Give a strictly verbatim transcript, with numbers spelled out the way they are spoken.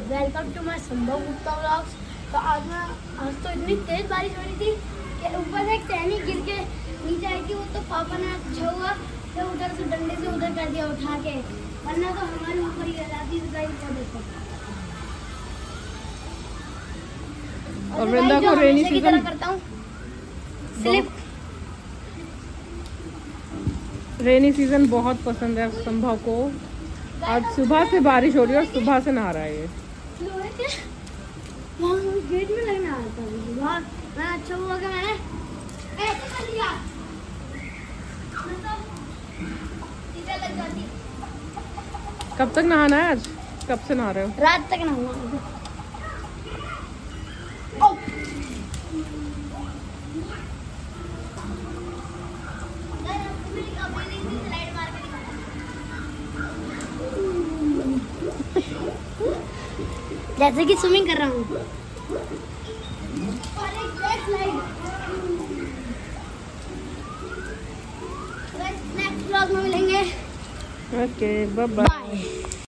Welcome to my संभव Gupta vlogs. तो आज मैं आज तो इतनी तेज बारिश हो रही थी कि ऊपर से एक टहनी गिर के नीचे आई थी। वो तो पापा ने अच्छा हुआ तो उधर से डंडे से उधर कर दिया उठा के, वरना तो हमारे ऊपर ही गिर जाती थी। देखो और वृंदा को रेनी सीजन करता हूँ स्लिप। रेनी सीजन बहुत पसंद है संभव को। आज सुबह से बारिश हो रही है और सुबह से नहा रहा है ये। गेट में लगने आया था बहुत मैं अच्छा हुआ कि मैंने ऐसे कर दिया, सीधा लग जाती। कब तक नहाना है आज? कब से नहा रहे हो? रात तक नहाऊंगा। जैसे कि स्विमिंग कर रहा हूँ। नेक्स्ट व्लॉग में मिलेंगे। Okay bye bye.